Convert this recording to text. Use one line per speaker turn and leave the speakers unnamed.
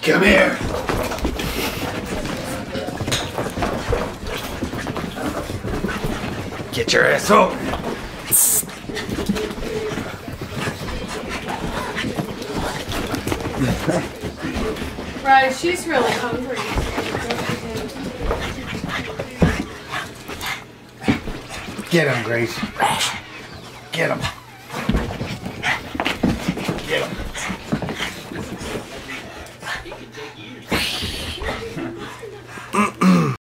Come here. Get your ass over.
Right, she's really hungry.
Get him, Grace. Get him.